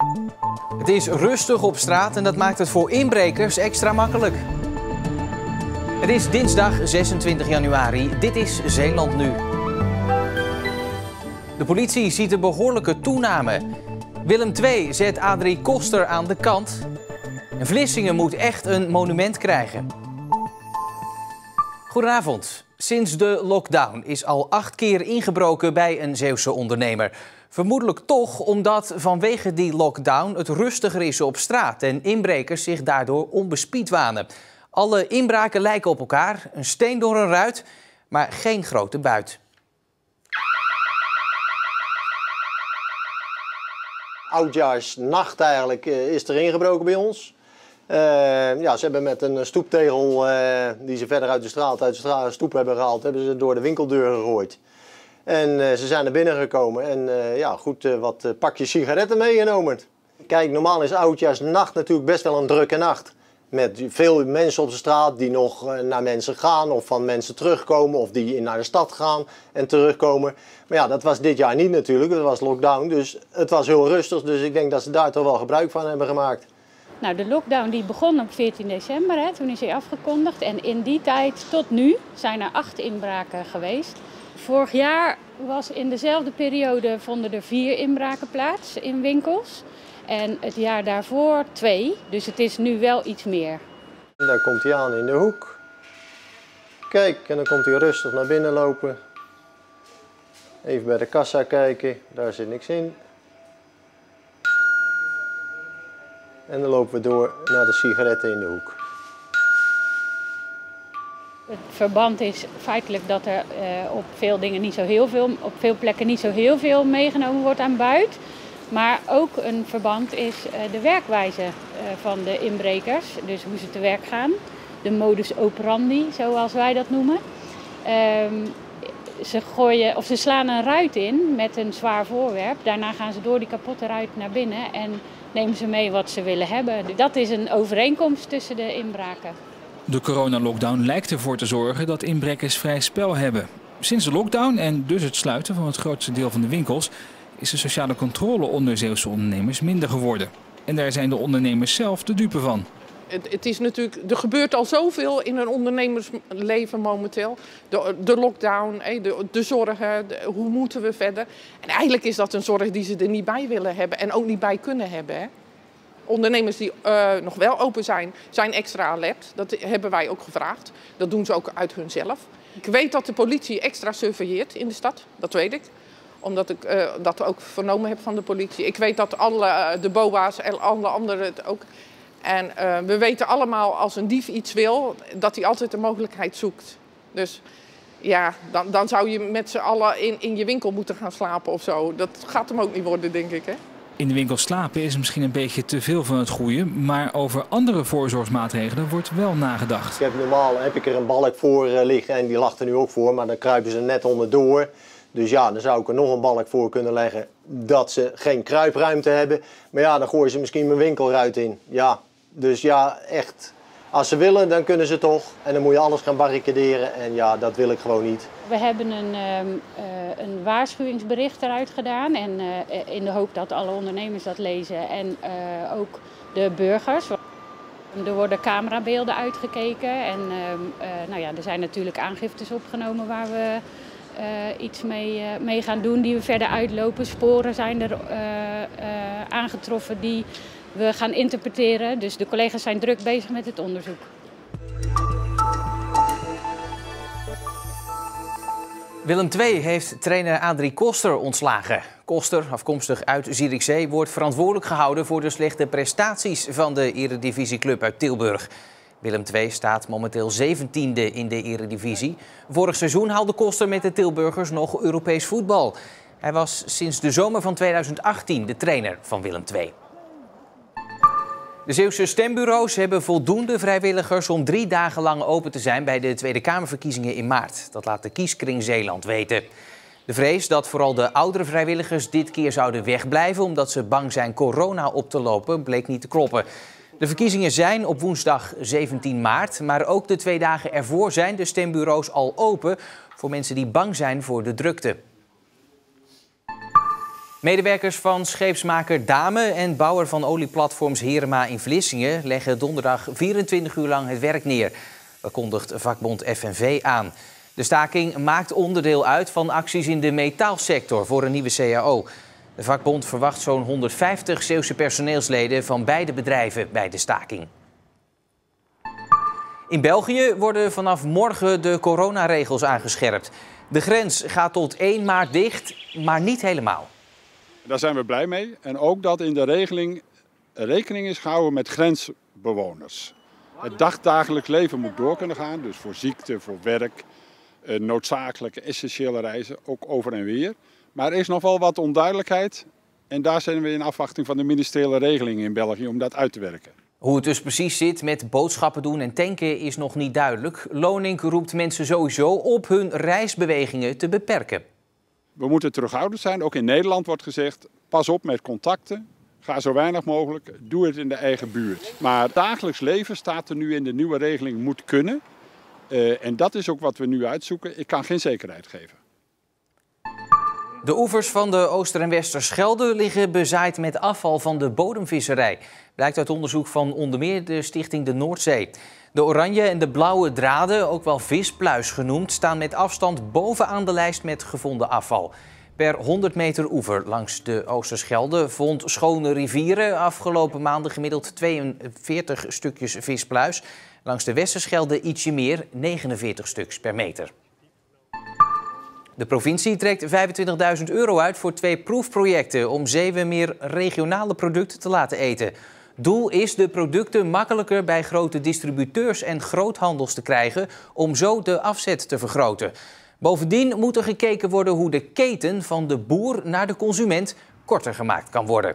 Het is rustig op straat en dat maakt het voor inbrekers extra makkelijk. Het is dinsdag 26 januari. Dit is Zeeland Nu. De politie ziet een behoorlijke toename. Willem II zet Adrie Koster aan de kant. En Vlissingen moet echt een monument krijgen. Goedenavond. Sinds de lockdown is al 8 keer ingebroken bij een Zeeuwse ondernemer. Vermoedelijk toch omdat vanwege die lockdown het rustiger is op straat en inbrekers zich daardoor onbespied wanen. Alle inbraken lijken op elkaar, een steen door een ruit, maar geen grote buit. Oudjaarsnacht eigenlijk is er ingebroken bij ons. Ze hebben met een stoeptegel die ze verder uit de stoep hebben gehaald, hebben ze door de winkeldeur gegooid. En ze zijn er binnen gekomen en wat pakjes sigaretten meegenomen. Kijk, normaal is Oudjaarsnacht natuurlijk best wel een drukke nacht. Met veel mensen op de straat die nog naar mensen gaan of van mensen terugkomen of die naar de stad gaan en terugkomen. Maar ja, dat was dit jaar niet natuurlijk, dat was lockdown, dus het was heel rustig. Dus ik denk dat ze daar toch wel gebruik van hebben gemaakt. Nou, de lockdown die begon op 14 december, toen is hij afgekondigd. En in die tijd tot nu zijn er 8 inbraken geweest. Vorig jaar was in dezelfde periode vonden er 4 inbraken plaats in winkels. En het jaar daarvoor 2, dus het is nu wel iets meer. En daar komt hij aan in de hoek. Kijk, en dan komt hij rustig naar binnen lopen. Even bij de kassa kijken, daar zit niks in. En dan lopen we door naar de sigaretten in de hoek. Het verband is feitelijk dat er op veel plekken niet zo heel veel meegenomen wordt aan buit. Maar ook een verband is de werkwijze van de inbrekers, dus hoe ze te werk gaan. De modus operandi, zoals wij dat noemen. Ze slaan een ruit in met een zwaar voorwerp. Daarna gaan ze door die kapotte ruit naar binnen en nemen ze mee wat ze willen hebben. Dat is een overeenkomst tussen de inbraken. De coronalockdown lijkt ervoor te zorgen dat inbrekers vrij spel hebben. Sinds de lockdown en dus het sluiten van het grootste deel van de winkels is de sociale controle onder Zeeuwse ondernemers minder geworden. En daar zijn de ondernemers zelf de dupe van. Het is natuurlijk, er gebeurt al zoveel in een ondernemersleven momenteel. De lockdown, de zorgen, hoe moeten we verder. En eigenlijk is dat een zorg die ze er niet bij willen hebben en ook niet bij kunnen hebben. Hè. Ondernemers die nog wel open zijn, zijn extra alert. Dat hebben wij ook gevraagd. Dat doen ze ook uit hunzelf. Ik weet dat de politie extra surveilleert in de stad, dat weet ik. Omdat ik dat ook vernomen heb van de politie. Ik weet dat de BOA's en alle anderen het ook. En we weten allemaal als een dief iets wil, dat hij altijd de mogelijkheid zoekt. Dus ja, dan zou je met z'n allen in je winkel moeten gaan slapen of zo. Dat gaat hem ook niet worden, denk ik. Hè? In de winkel slapen is misschien een beetje te veel van het goede, maar over andere voorzorgsmaatregelen wordt wel nagedacht. Normaal heb ik er een balk voor liggen en die lag er nu ook voor, maar dan kruipen ze net onderdoor. Dus ja, dan zou ik er nog een balk voor kunnen leggen dat ze geen kruipruimte hebben. Maar ja, dan gooien ze misschien mijn winkelruit in. Ja, dus ja, echt. Als ze willen, dan kunnen ze toch. En dan moet je alles gaan barricaderen en ja, dat wil ik gewoon niet. We hebben een waarschuwingsbericht eruit gedaan en in de hoop dat alle ondernemers dat lezen en ook de burgers. Er worden camerabeelden uitgekeken en er zijn natuurlijk aangiftes opgenomen waar we iets mee gaan doen die we verder uitlopen. Sporen zijn er aangetroffen die we gaan interpreteren. Dus de collega's zijn druk bezig met het onderzoek. Willem II heeft trainer Adrie Koster ontslagen. Koster, afkomstig uit Zierikzee, wordt verantwoordelijk gehouden voor de slechte prestaties van de eredivisieclub uit Tilburg. Willem II staat momenteel 17e in de eredivisie. Vorig seizoen haalde Koster met de Tilburgers nog Europees voetbal. Hij was sinds de zomer van 2018 de trainer van Willem II. De Zeeuwse stembureaus hebben voldoende vrijwilligers om 3 dagen lang open te zijn bij de Tweede Kamerverkiezingen in maart. Dat laat de Kieskring Zeeland weten. De vrees dat vooral de oudere vrijwilligers dit keer zouden wegblijven omdat ze bang zijn corona op te lopen, bleek niet te kloppen. De verkiezingen zijn op woensdag 17 maart, maar ook de 2 dagen ervoor zijn de stembureaus al open voor mensen die bang zijn voor de drukte. Medewerkers van scheepsmaker Dame en bouwer van olieplatforms Herema in Vlissingen leggen donderdag 24 uur lang het werk neer. Dat kondigt vakbond FNV aan. De staking maakt onderdeel uit van acties in de metaalsector voor een nieuwe CAO. De vakbond verwacht zo'n 150 Zeeuwse personeelsleden van beide bedrijven bij de staking. In België worden vanaf morgen de coronaregels aangescherpt. De grens gaat tot 1 maart dicht, maar niet helemaal. Daar zijn we blij mee. En ook dat in de regeling rekening is gehouden met grensbewoners. Het dagdagelijks leven moet door kunnen gaan, dus voor ziekte, voor werk, noodzakelijke, essentiële reizen, ook over en weer. Maar er is nog wel wat onduidelijkheid en daar zijn we in afwachting van de ministeriële regeling in België om dat uit te werken. Hoe het dus precies zit met boodschappen doen en tanken is nog niet duidelijk. Lonink roept mensen sowieso op hun reisbewegingen te beperken. We moeten terughoudend zijn. Ook in Nederland wordt gezegd, pas op met contacten. Ga zo weinig mogelijk, doe het in de eigen buurt. Maar het dagelijks leven staat er nu in de nieuwe regeling moet kunnen. En dat is ook wat we nu uitzoeken. Ik kan geen zekerheid geven. De oevers van de Ooster- en Westerschelde liggen bezaaid met afval van de bodemvisserij. Blijkt uit onderzoek van onder meer de stichting de Noordzee. De oranje en de blauwe draden, ook wel vispluis genoemd, staan met afstand bovenaan de lijst met gevonden afval. Per 100 meter oever langs de Oosterschelde vond Schone Rivieren afgelopen maanden gemiddeld 42 stukjes vispluis. Langs de Westerschelde ietsje meer, 49 stuks per meter. De provincie trekt €25.000 uit voor 2 proefprojecten om zeewen meer regionale producten te laten eten. Doel is de producten makkelijker bij grote distributeurs en groothandels te krijgen om zo de afzet te vergroten. Bovendien moet er gekeken worden hoe de keten van de boer naar de consument korter gemaakt kan worden.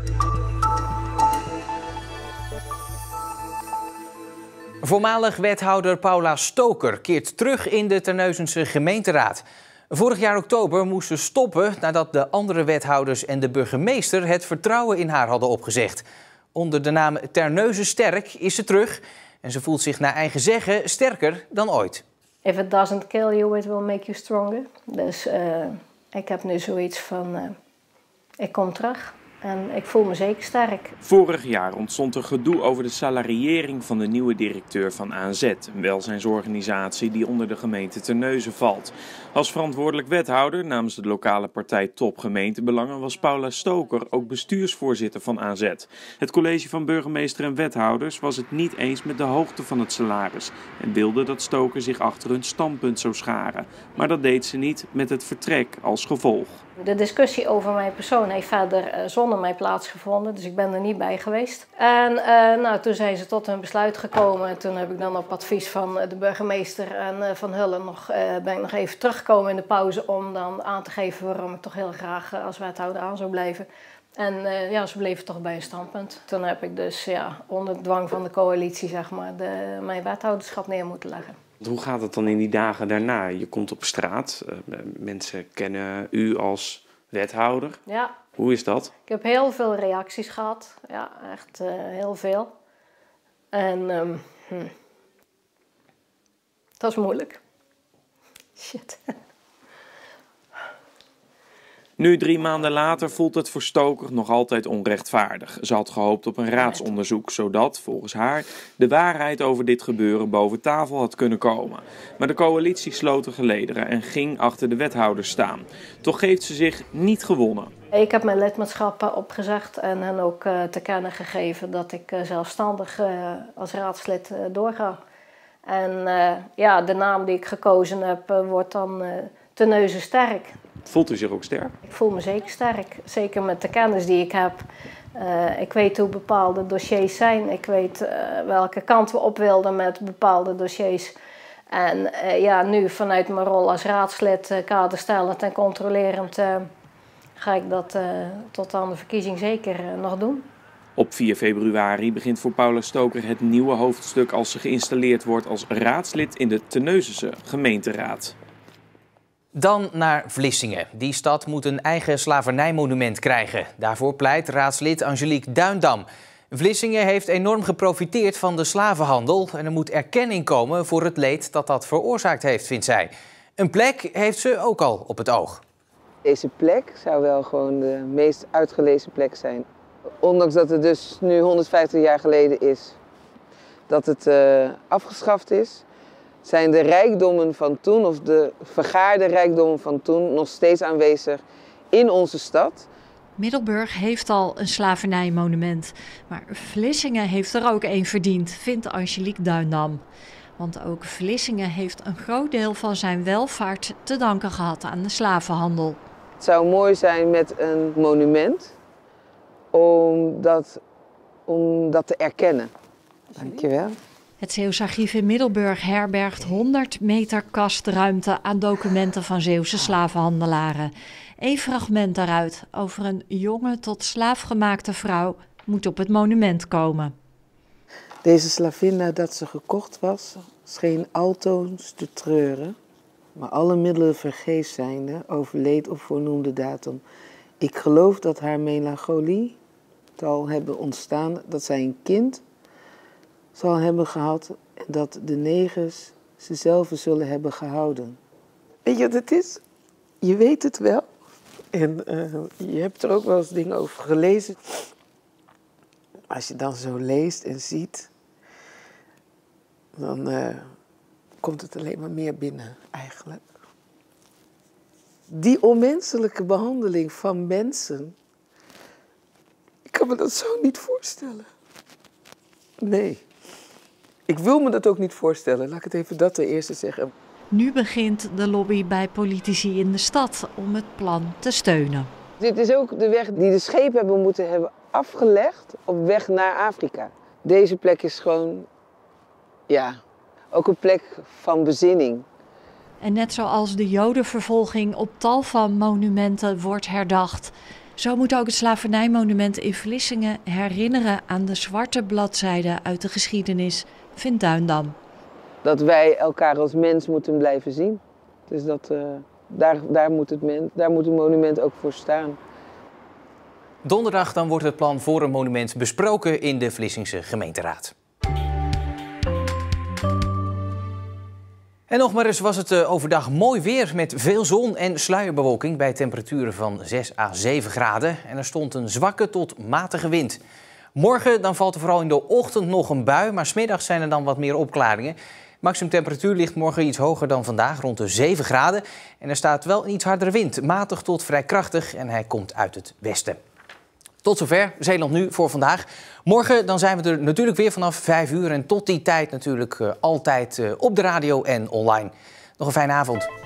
Voormalig wethouder Paula Stoker keert terug in de Terneuzense gemeenteraad. Vorig jaar oktober moest ze stoppen nadat de andere wethouders en de burgemeester het vertrouwen in haar hadden opgezegd. Onder de naam Terneuzen Sterk is ze terug en ze voelt zich naar eigen zeggen sterker dan ooit. If it doesn't kill you, it will make you stronger. Dus ik heb nu zoiets van, ik kom terug en ik voel me zeker sterk. Vorig jaar ontstond er gedoe over de salariëring van de nieuwe directeur van ANZ, een welzijnsorganisatie die onder de gemeente Terneuzen valt. Als verantwoordelijk wethouder namens de lokale partij Top Gemeentebelangen was Paula Stoker ook bestuursvoorzitter van ANZ. Het college van burgemeester en wethouders was het niet eens met de hoogte van het salaris en wilde dat Stoker zich achter hun standpunt zou scharen. Maar dat deed ze niet met het vertrek als gevolg. De discussie over mijn persoon heeft verder zonder mij plaatsgevonden, dus ik ben er niet bij geweest. En toen zijn ze tot een besluit gekomen en toen heb ik dan op advies van de burgemeester en van Hullen ben ik nog even teruggekomen in de pauze om dan aan te geven waarom ik toch heel graag als wethouder aan zou blijven. En ze bleven toch bij een standpunt. Toen heb ik dus onder dwang van de coalitie zeg maar, mijn wethouderschap neer moeten leggen. Hoe gaat het dan in die dagen daarna? Je komt op straat, mensen kennen u als wethouder. Ja. Hoe is dat? Ik heb heel veel reacties gehad. Ja, echt heel veel. En dat is moeilijk. Shit. Nu 3 maanden later voelt het voor Stoker nog altijd onrechtvaardig. Ze had gehoopt op een raadsonderzoek, zodat, volgens haar, de waarheid over dit gebeuren boven tafel had kunnen komen. Maar de coalitie sloot de gelederen en ging achter de wethouder staan. Toch heeft ze zich niet gewonnen. Ik heb mijn lidmaatschap opgezegd en hen ook te kennen gegeven dat ik zelfstandig als raadslid doorga. En de naam die ik gekozen heb wordt dan Terneuzen Sterk. Voelt u zich ook sterk? Ik voel me zeker sterk. Zeker met de kennis die ik heb. Ik weet hoe bepaalde dossiers zijn. Ik weet welke kant we op wilden met bepaalde dossiers. En nu vanuit mijn rol als raadslid, kaderstellend en controlerend, ga ik dat tot aan de verkiezing zeker nog doen. Op 4 februari begint voor Paula Stoker het nieuwe hoofdstuk als ze geïnstalleerd wordt als raadslid in de Terneuzense gemeenteraad. Dan naar Vlissingen. Die stad moet een eigen slavernijmonument krijgen. Daarvoor pleit raadslid Angelique Duindam. Vlissingen heeft enorm geprofiteerd van de slavenhandel en er moet erkenning komen voor het leed dat veroorzaakt heeft, vindt zij. Een plek heeft ze ook al op het oog. Deze plek zou wel gewoon de meest uitgelezen plek zijn. Ondanks dat het dus nu 150 jaar geleden is dat het afgeschaft is, zijn de rijkdommen van toen, of de vergaarde rijkdommen van toen, nog steeds aanwezig in onze stad. Middelburg heeft al een slavernijmonument, maar Vlissingen heeft er ook één verdiend, vindt Angelique Duindam. Want ook Vlissingen heeft een groot deel van zijn welvaart te danken gehad aan de slavenhandel. Het zou mooi zijn met een monument om dat te erkennen. Dankjewel. Het Zeeuws Archief in Middelburg herbergt 100 meter kastruimte aan documenten van Zeeuwse slavenhandelaren. Eén fragment daaruit over een jonge tot slaafgemaakte vrouw moet op het monument komen. Deze slavin, nadat ze gekocht was, scheen altoos te treuren. Maar alle middelen vergeefs zijnde, overleed op voornoemde datum. Ik geloof dat haar melancholie zal hebben ontstaan, dat zij een kind zal hebben gehad en dat de negers ze zelf zullen hebben gehouden. Weet je wat het is? Je weet het wel. En je hebt er ook wel eens dingen over gelezen. Als je dan zo leest en ziet, dan komt het alleen maar meer binnen eigenlijk. Die onmenselijke behandeling van mensen, ik kan me dat zo niet voorstellen. Nee. Ik wil me dat ook niet voorstellen. Laat ik het even dat ten eerste zeggen. Nu begint de lobby bij politici in de stad om het plan te steunen. Dit is ook de weg die de schepen hebben afgelegd op weg naar Afrika. Deze plek is gewoon, ja, ook een plek van bezinning. En net zoals de Jodenvervolging op tal van monumenten wordt herdacht, zo moet ook het slavernijmonument in Vlissingen herinneren aan de zwarte bladzijden uit de geschiedenis, vindt Duindam. Dat wij elkaar als mens moeten blijven zien. Dus daar moet het monument ook voor staan. Donderdag dan wordt het plan voor een monument besproken in de Vlissingse gemeenteraad. En nog maar eens was het overdag mooi weer met veel zon en sluierbewolking bij temperaturen van 6 à 7 graden. En er stond een zwakke tot matige wind. Morgen dan valt er vooral in de ochtend nog een bui, maar 's middags zijn er dan wat meer opklaringen. Maximum temperatuur ligt morgen iets hoger dan vandaag, rond de 7 graden. En er staat wel een iets hardere wind, matig tot vrij krachtig en hij komt uit het westen. Tot zover Zeeland Nu voor vandaag. Morgen dan zijn we er natuurlijk weer vanaf 5 uur en tot die tijd natuurlijk altijd op de radio en online. Nog een fijne avond.